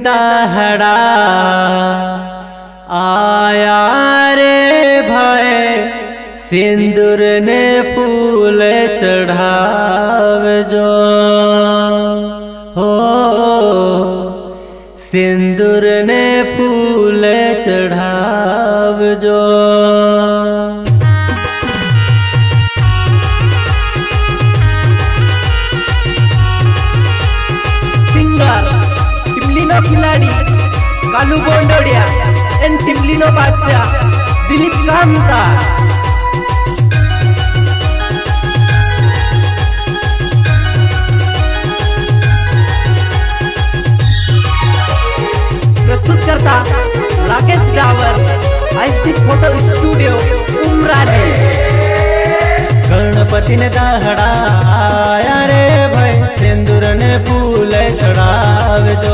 दाहड़ा आया रे भाई, सिंदूर ने फूल चढ़ाव जो हो, सिंदूर ने फूल चढ़ाव जो। सिंगर टिमलीनो खिलाड़ी कालू गोंडोड़िया एंड टिमलीनो बादशाह दिलीप कांता। प्रस्तुत करता राकेश डावर, आईसी फोटो स्टूडियो उमराली। गणपति ने दाहड़ा आया रे भाई, सिंदूर ने फूल चढ़ाव जो।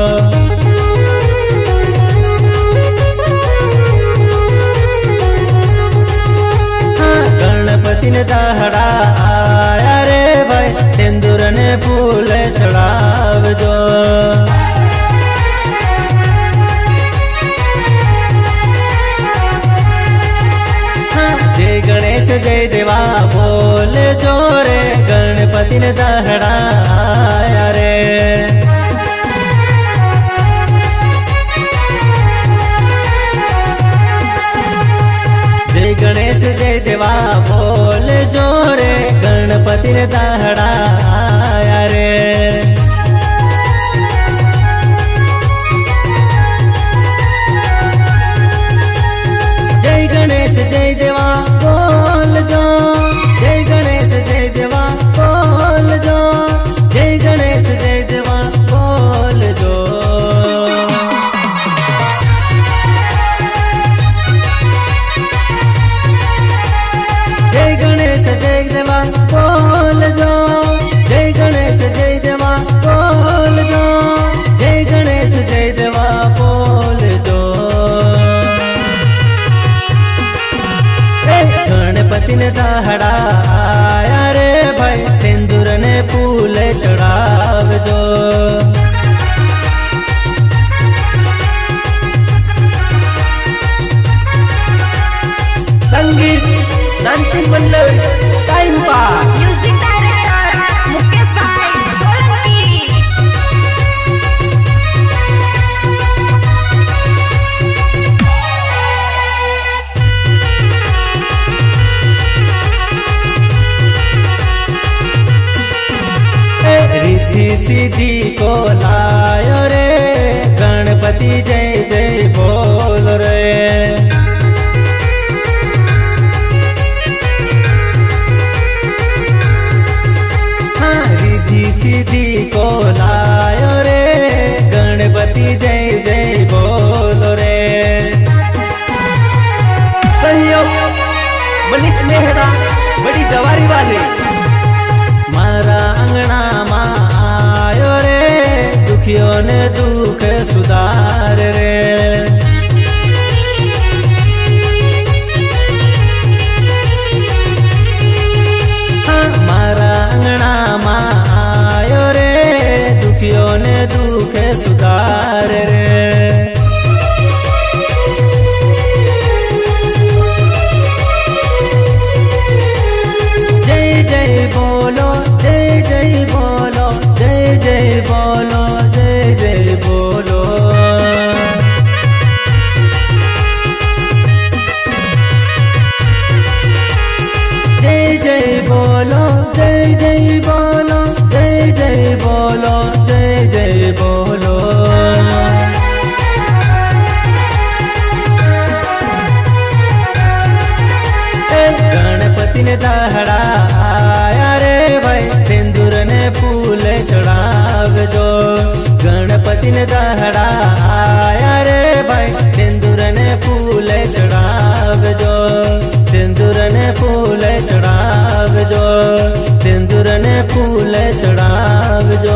गणपति ने दाहड़ा आया रे भाई, सिंदूर ने फूल चढ़ाव जो। जय गणेश जय देवा बोल जोरे, गणपति ने दाहड़ा आया रे। जय गणेश जय देवा बोल जोरे, गणपति ने दाहड़ा आया रे। जय गणेश जय देवा बोल जो, जय गणेश जय देवा बोल जो, जय गणेश जय देवा बोल जो। जय गणेश जय देवा बोल जो, जय गणेश जय देवा बोल जो, जय गणेश जय देवा बोल जो। गणपति ने दाहड़ा आया रे भाई, सिंदूर ने फूल चढ़ाव जो। संगीत Nansingh Mandal time pass. Music director Mukesh भाई सोलंकी। रिद्धि सिद्धि को लायो रे, गणपति जय जय बोल रे। हाँ रिद्धि सिद्धि को लायो रे, गणपति जय जय बोल रे। सहयोग मनीष मेहरा बड़ी जवारी वाले। मारा अंगना मा आयो रे, दुखियों ने दुख सुधार रे। हाँ मारा अंगना मा आयो रे, दुखियों ने दुख सुधार रे। जय जय बोलो, जय जय बोलो, जय जय बोलो, जय जय बोलो। जय जय बोलो, जय जय बोलो, जय जय बोलो, जय जय बोलो। गणपति ने दाहड़ा आया रे भाई, सिंदूर ने फूल चढ़ाव जो। गणपति ने दाहड़ा आया रे भाई, सिंदूर ने फूल चढ़ाव जो। सिंदूर ने फूल चढ़ाव जो, सिंदूर ने फूल चढ़ाव जो।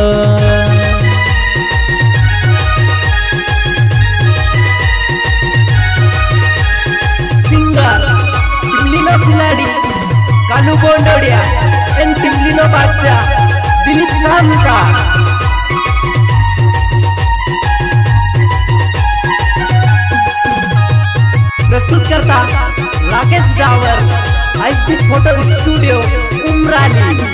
सिंगर टिमलीनो खिलाड़ी कालू गोंडोड़िया एंड टिमलीनो बादशाह दिलीप कांता। प्रस्तुत करता राकेश डावर आईस्टिक फोटो स्टूडियो उमराली।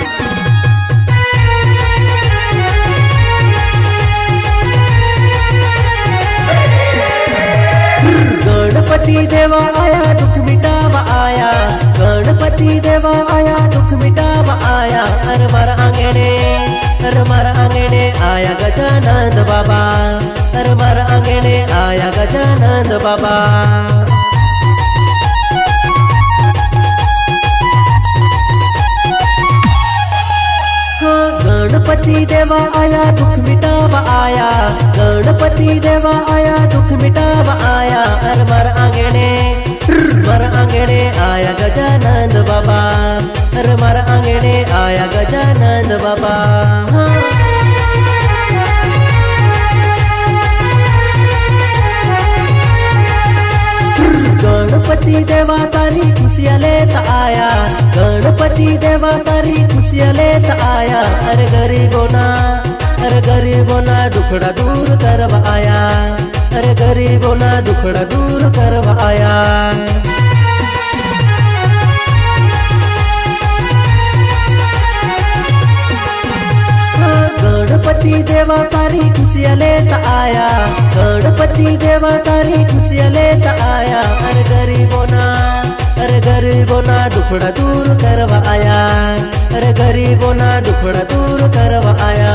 गणपति देवा आया दुख मिटावा आया, गणपति देवा आया दुख मिटावा आया। हर मर आंगणे आया गजानंद बाबा, हर मर आंगणे आया गजानंद बाबा। गणपति देवा आया दुख मिटावा आया, गणपति देवा आया दुख मिटावा आया। हर मर आंगणे आया गजानंद बाबा, हर मर आंगणे आया गजानंद बाबा। गणपति देवा सारी खुशियाँ लेता आया, गणपति देवा सारी खुशियाँ लेता आया। अरे गरीबों ना दुखड़ा दूर करवा आया, अरे गरीबों ना दुखड़ा दूर करवा आया। गणपति देवा सारी खुशियाँ लेता आया, गणपति देवा सारी खुशियाँ लेता आया। अरे गरीबों ना दुखड़ा दूर करवा आया, अरे गरीबों ना दुखड़ा दूर करवा आया।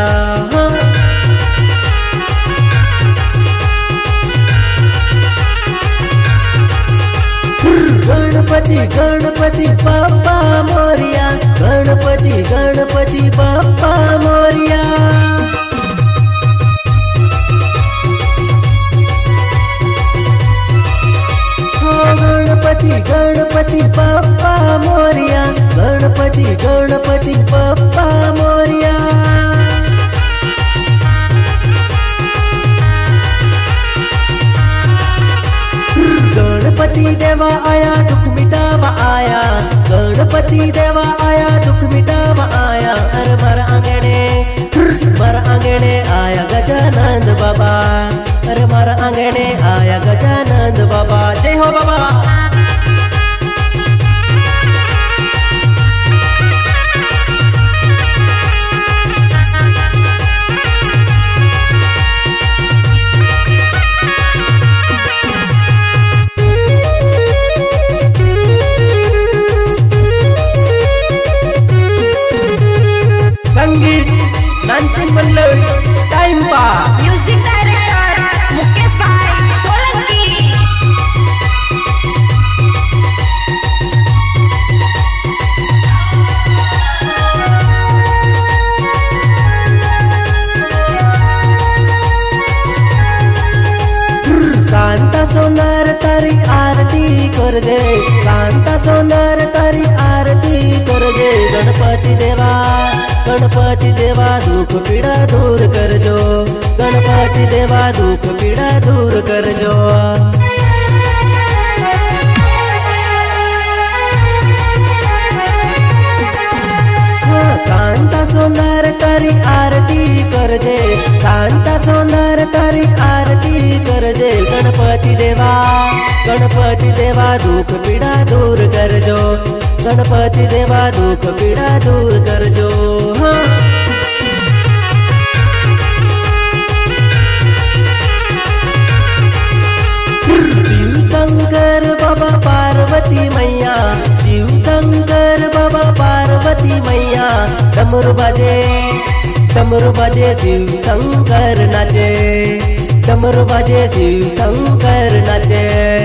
गणपति गणपति बाप्पा मोरिया, गणपति गणपति बाप्पा मोरिया। गणपति गणपति बाप्पा मोरिया, गणपति गणपति बाप्पा मोरिया। गणपति देवा आया दुख मिटावा आया, गणपति देवा आया दुख मिटावा आया। अरे मर आंगणे आया गजानंद बाबा, अरे मर आंगणे आया गजानंद बाबा। जय हो बाबा। संगीत Nansingh Ballabh time pass. Music director Mukesh भाई सोलंकी। शांता सोनार तारी आरती कर दे, शांता सोनार तारी आरती कर दे। गणपति देवा दुख पीड़ा दूर कर जो, गणपति देवा दुख पीड़ा दूर कर जो। शांता सोनार तारी आरती कर दे, शांता सोनार तारी आरती कर दे। गणपति देवा दुख पीड़ा दूर कर जो, गणपति देवा दुख पीड़ा दूर कर जो। शिव शंकर बाबा पार्वती मैया, शिव शंकर बाबा पार्वती मैया। डमरू बजे शिव शंकर नाचे, डमरू बजे शिव शंकर नाचे।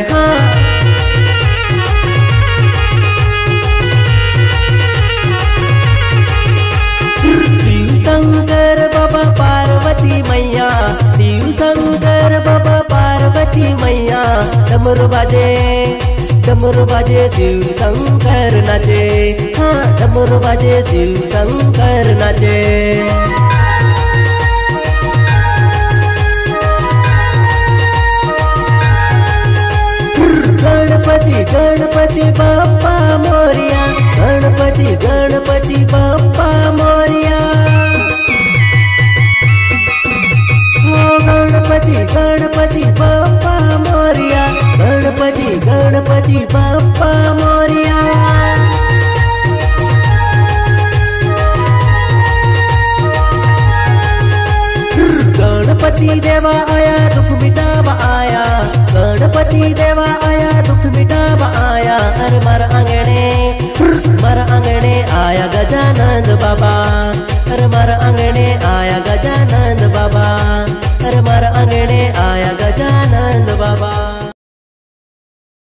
शिव शंकर बाबा पार्वती मैया, शिव शंकर बाबा पार्वती मैया। डमरू बजे शिव शंकर नाचे, हाँ डमरू बजे शिव शंकर नाचे। गणपति गणपति बाप्पा मोरिया, गणपति गणपति बाप्पा मोरिया। गणपति गणपति बाप्पा मोरिया, गणपति गणपति बाप्पा मोरिया। गणपति देवा आया दुख मिटावा आया, गणपति देवा आया दुख मिटावा आया। अरे मार आंगणे आया गजानंद बाबा, अरे मार आंगणे आया गजानंद बाबा, अरे मार आंगणे आया गजानंद बाबा।